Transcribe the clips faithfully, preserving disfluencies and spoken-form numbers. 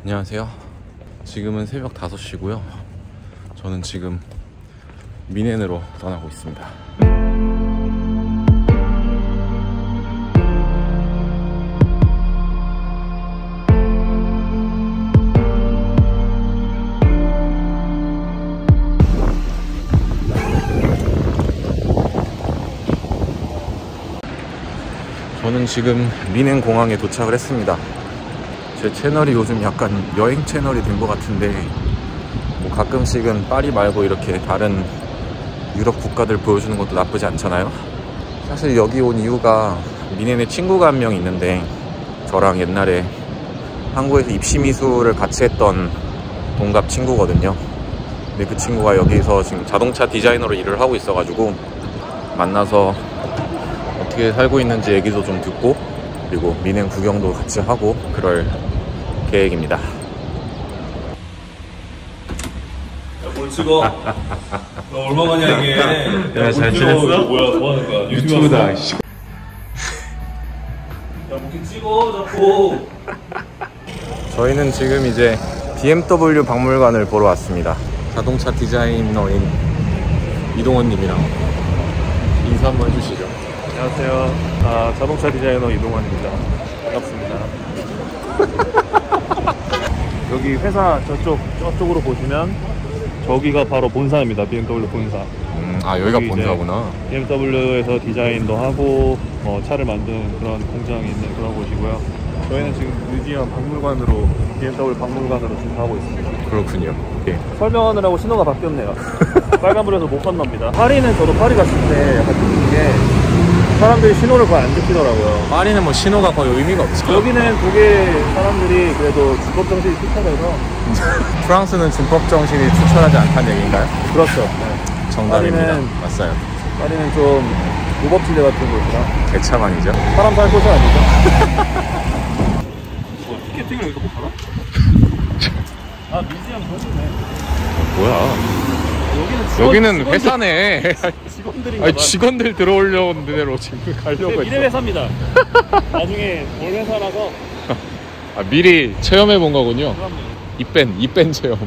안녕하세요. 지금은 새벽 다섯 시고요. 저는 지금 미넨으로 떠나고 있습니다. 저는 지금 미넨 공항에 도착을 했습니다. 제 채널이 요즘 약간 여행 채널이 된 것 같은데 뭐 가끔씩은 파리 말고 이렇게 다른 유럽 국가들 보여주는 것도 나쁘지 않잖아요. 사실 여기 온 이유가 미넨에 친구가 한 명 있는데 저랑 옛날에 한국에서 입시미술을 같이 했던 동갑 친구거든요. 근데 그 친구가 여기서 지금 자동차 디자이너로 일을 하고 있어가지고 만나서 어떻게 살고 있는지 얘기도 좀 듣고 그리고 미넨 구경도 같이 하고 그럴 계획입니다. 야, 뭘 찍어? 너 얼마만이야 이게? 야, 잘 지냈어? 뭐야, 뭐 하는 거야? 유튜브다. 야, 뭐 이렇게 찍어, 자꾸. 저희는 지금 이제 비엠더블유 박물관을 보러 왔습니다. 자동차 디자이너인 이동원 님이랑 인사 한번 해주시죠. 안녕하세요. 아, 자동차 디자이너 이동환입니다. 반갑습니다. 여기 회사 저쪽, 저쪽으로 보시면 저기가 바로 본사입니다. 비엠더블유 본사. 음, 아 여기가 여기 본사구나. 비엠더블유에서 디자인도 하고 뭐 차를 만드는 그런 공장이 있는 그런 곳이고요. 저희는 지금 뮤지엄 박물관으로 비엠더블유 박물관으로 지금 가고 있습니다. 그렇군요. 예. 설명하느라고 신호가 바뀌었네요. 빨간불에서 못 건넙니다. 파리는 저도 파리 갔을 때 약간 느낀 게 사람들이 신호를 거의 안 지키더라고요. 파리는 뭐 신호가 거의 의미가 없죠. 여기는 독일 사람들이 그래도 준법정신이 투철해서 프랑스는 준법정신이 추천하지 않다는 얘기인가요? 그렇죠. 네. 정답입니다. 파리는, 맞아요. 파리는 좀 무법지대 같은 곳이라 대차만이죠. 사람 살 곳이 아니죠. 뭐, 티켓팅을 여기서 못 팔아? 아, 뮤지엄 저기네. 뭐야? 여기는 직원, 여기는 직원들, 회사네. 직원들인가 아니, 봐. 직원들 들어오려는 데로 지금 가려고 했어. 미래 회사입니다. 나중에 올 회사라서. 아, 미리 체험해 본 거군요. 그럼요. 입밴, 입밴 체험.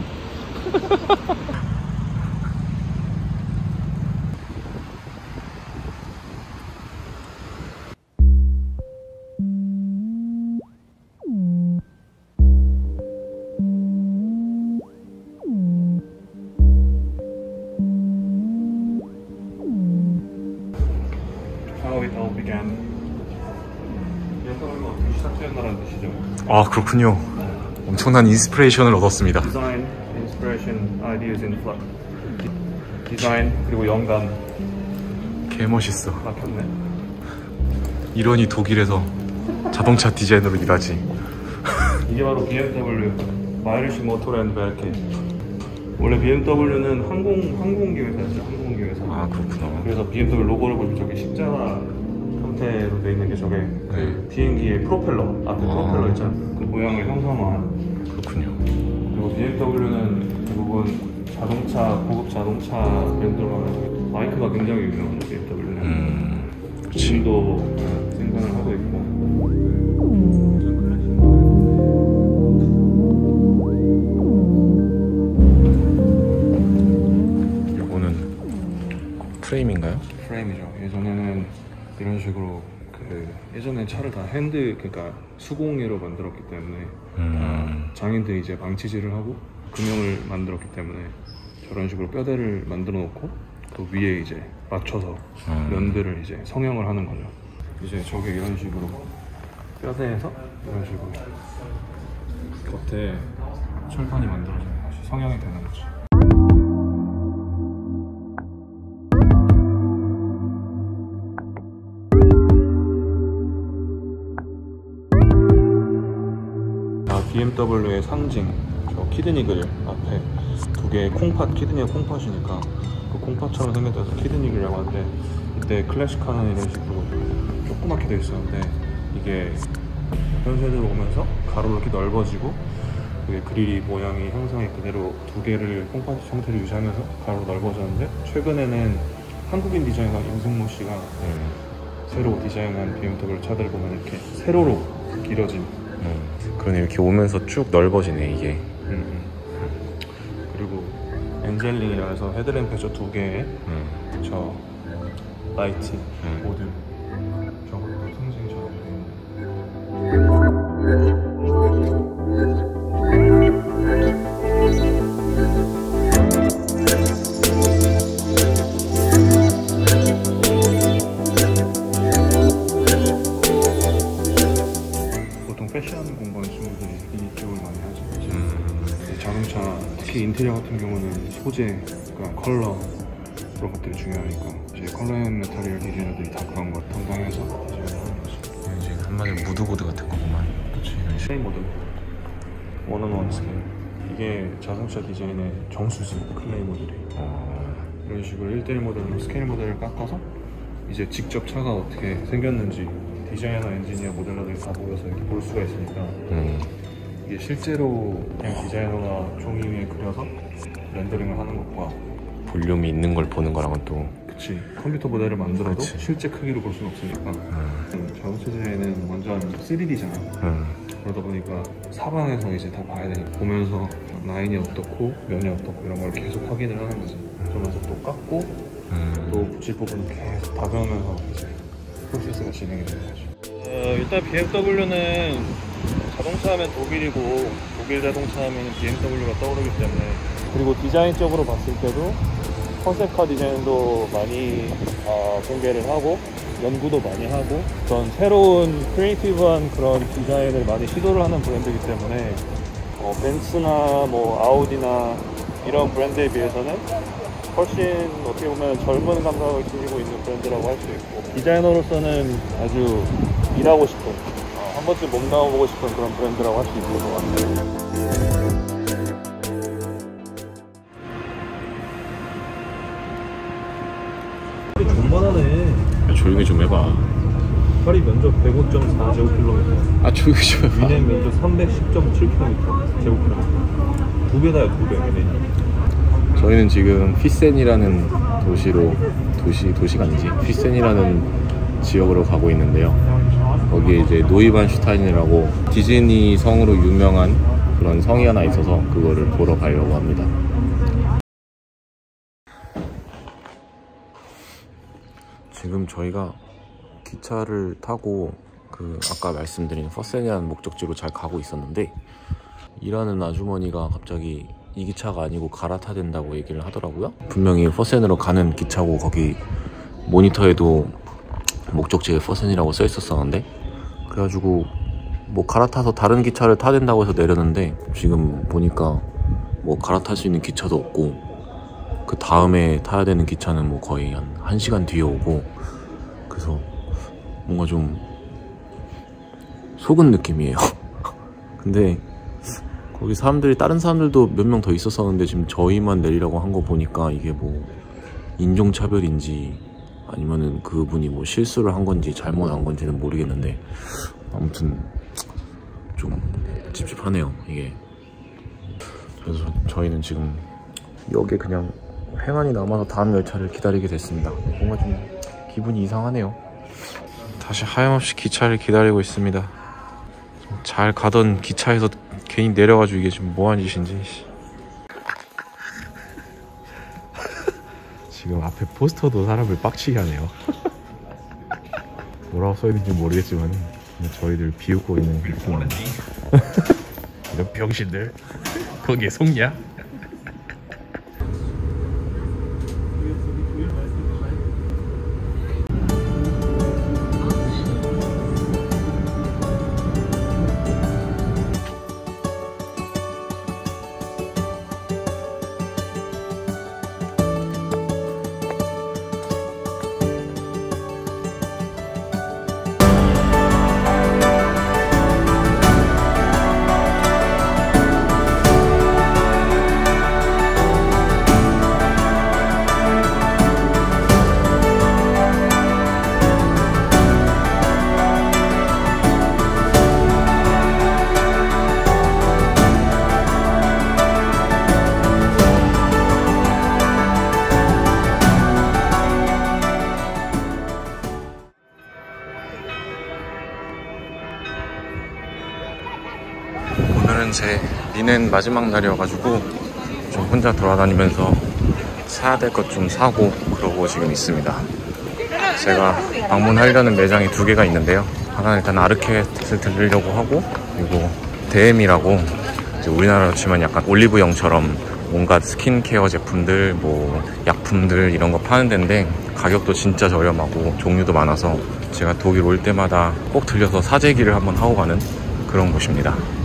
How it all began. 비엠더블유가 어떻게 시작되었나라는 뜻이죠. 아, 그렇군요. 엄청난 인스피레이션을 얻었습니다. Design, inspiration, ideas in flux. 디자인 그리고 영감. 개 멋있어. 막혔네. 이러니 독일에서 자동차 디자이너로 일하지. 이게 바로 비엠더블유 바이에르시 모토렌베르케. 원래 비엠더블유는 항공 항공기 회사였죠. 항공기 회사. 아, 그렇구나. 그래서 비엠더블유 로고를 보면 저게 십자가 형태로 돼 있는 게 저게 그 네. 비행기의 프로펠러 앞에 아. 프로펠러 있잖아. 그 모양을 형상화한. 그렇군요. 그리고 비엠더블유는 대부분 자동차 고급 자동차 브랜드로 마이크가 굉장히 유명하죠. 비엠더블유는. 음, 그렇지. 지금도 생산을 하고 있고. 프레임인가요? 프레임이죠. 예전에는 이런 식으로 그 예전에 차를 다 핸드 그러니까 수공예로 만들었기 때문에 음. 장인들이 이제 망치질을 하고 금형을 만들었기 때문에 저런 식으로 뼈대를 만들어 놓고 그 위에 이제 맞춰서 음. 면들을 이제 성형을 하는 거죠. 이제 저게 이런 식으로 뼈대에서 이런 식으로 겉에 철판이 만들어지는 것이 성형이 되는 거죠. 비엠더블유의 상징, 저 키드니글 앞에 두 개의 콩팥, 키드니가 콩팥이니까 그 콩팥처럼 생겨서 키드니글이라고 하는데 이때 클래식카는 이런 식으로 조그맣게 되어 있었는데 이게 현세대로 오면서 가로로 이렇게 넓어지고 그게 그릴이 모양이 형상이 그대로 두 개를 콩팥 형태를 유지하면서 가로로 넓어졌는데 최근에는 한국인 디자이너 임승모 씨가 음. 새로 디자인한 비엠더블유 차들을 보면 이렇게 세로로 길어진 음, 그러네. 이렇게 오면서 쭉 넓어지네 이게. 음, 음. 그리고 엔젤링이라 해서 헤드램프 저 두 개에 음. 저 라이트 음. 모두 저것도 승승처럼 보통 패션 공부하는 친구들이 이쪽을 많이 하죠. 음. 자동차 특히 인테리어 같은 경우는 소재, 그러니까 컬러 그런 것들이 중요하니까 이제 컬러 앤 메타리얼 디자이너들이 다 그런 걸 담당해서 디자인을 하는 거죠. 이제 한마디로 무드보드 같은 거구만. 그렇지. 스케일 모델 원온원 스케일. 이게 자동차 디자인의 정수지 클레이 모델이. 어. 이런 식으로 일 대 일 모델로 스케일 모델을 깎아서 이제 직접 차가 어떻게 생겼는지 디자이너, 엔지니어, 모델러들이 다 모여서 이렇게 볼 수가 있으니까 음. 이게 실제로 그냥 디자이너가 종이 위에 그려서 렌더링을 하는 것과 볼륨이 있는 걸 보는 거랑은 또. 그치, 컴퓨터 모델을 만들어도 그치. 실제 크기로 볼 수는 없으니까 음. 자동차 디자인은 완전 쓰리디잖아. 음. 그러다 보니까 사방에서 이제 다 봐야 돼. 보면서 라인이 어떻고 면이 어떻고 이런 걸 계속 확인을 하는 거지. 그러면서 또 깎고 음. 또 붙일 부분을 계속 다가오면서 이제 프로세스가 진행이 되는 거지. 어, 일단 비엠더블유는 자동차 하면 독일이고 독일 자동차 하면 비엠더블유가 떠오르기 때문에, 그리고 디자인적으로 봤을 때도 컨셉카 디자인도 많이 어, 공개를 하고 연구도 많이 하고 그런 새로운 크리에이티브한 그런 디자인을 많이 시도를 하는 브랜드이기 때문에 어, 벤츠나 뭐 아우디나 이런 브랜드에 비해서는 훨씬 어떻게 보면 젊은 감각을 지니고 있는 브랜드라고 할 수 있고, 디자이너로서는 아주 일하고 싶은, 어, 한 번쯤 몸담아보고 싶은 그런 브랜드라고 할 수 있을 것 같아요. 존만하네. 조용히 좀 해봐. 파리 면적 백오 점 사 제곱킬로미터, 아 조용히 좀 해봐. 위내 면적 삼백십 점 칠 킬로미터 제곱킬로미터. 두 배다요, 두 배. 위내. 저희는 지금 휘센이라는 도시로 도시 도시가 아니지 휘센이라는 지역으로 가고 있는데요. 거기에 이제 노이반슈타인이라고 디즈니 성으로 유명한 그런 성이 하나 있어서 그거를 보러 가려고 합니다. 지금 저희가 기차를 타고 그 아까 말씀드린 퍼센이라는 목적지로 잘 가고 있었는데, 일하는 아주머니가 갑자기 이 기차가 아니고 갈아타야 된다고 얘기를 하더라고요. 분명히 퍼센으로 가는 기차고 거기 모니터에도 목적지에 퍼센이라고 써 있었었는데, 그래가지고 뭐 갈아타서 다른 기차를 타야 된다고 해서 내렸는데, 지금 보니까 뭐 갈아탈 수 있는 기차도 없고 그 다음에 타야 되는 기차는 뭐 거의 한 1시간 뒤에 오고, 그래서 뭔가 좀 속은 느낌이에요. 근데 거기 사람들이, 다른 사람들도 몇 명 더 있었었는데 지금 저희만 내리라고 한 거 보니까 이게 뭐 인종차별인지 아니면은 그분이 뭐 실수를 한 건지 잘못한 건지는 모르겠는데, 아무튼 좀 찝찝하네요 이게. 그래서 저희는 지금 여기에 그냥 행안이 남아서 다음 열차를 기다리게 됐습니다. 뭔가 좀 기분이 이상하네요. 다시 하염없이 기차를 기다리고 있습니다. 잘 가던 기차에서 괜히 내려가지고 이게 지금 뭐하는 짓인지. 지금 앞에 포스터도 사람을 빡치게 하네요. 뭐라고 써있는지 모르겠지만 저희들 비웃고 있는 느낌입니다. 이런 병신들 거기에 속냐? 오늘은 제 미넨 마지막 날이어가지고 좀 혼자 돌아다니면서 사야 될 것 좀 사고 그러고 지금 있습니다. 제가 방문하려는 매장이 두 개가 있는데요. 하나는 일단 아르켓을 들르려고 하고, 그리고 데엠이라고 이제 우리나라로 치면 약간 올리브영처럼 온갖 스킨케어 제품들, 뭐 약품들 이런 거 파는 데인데 가격도 진짜 저렴하고 종류도 많아서 제가 독일 올 때마다 꼭 들려서 사재기를 한번 하고 가는 그런 곳입니다.